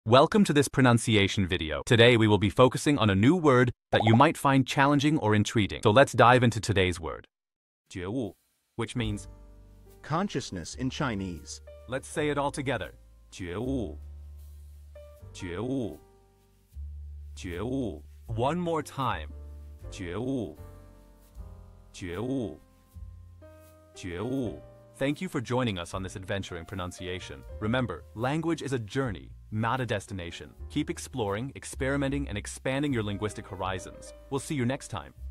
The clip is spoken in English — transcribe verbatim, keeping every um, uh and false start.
Welcome to this pronunciation video. Today we will be focusing on a new word that you might find challenging or intriguing. So let's dive into today's word. 觉悟, which means consciousness in Chinese. Let's say it all together. 觉悟,觉悟,觉悟. One more time. 觉悟,觉悟,觉悟. Thank you for joining us on this adventure in pronunciation. Remember, language is a journey, not a destination. Keep exploring, experimenting, and expanding your linguistic horizons. We'll see you next time.